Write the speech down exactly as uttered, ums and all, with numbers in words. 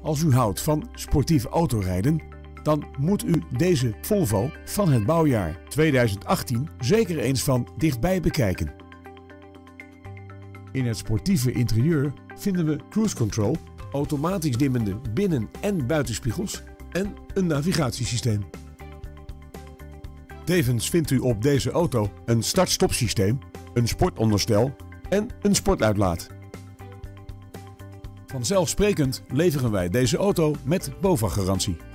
Als u houdt van sportief autorijden, dan moet u deze Volvo van het bouwjaar tweeduizend achttien zeker eens van dichtbij bekijken. In het sportieve interieur vinden we cruise control, automatisch dimmende binnen- en buitenspiegels en een navigatiesysteem. Tevens vindt u op deze auto een start-stop systeem, een sportonderstel en een sportuitlaat. Vanzelfsprekend leveren wij deze auto met B O V A-garantie.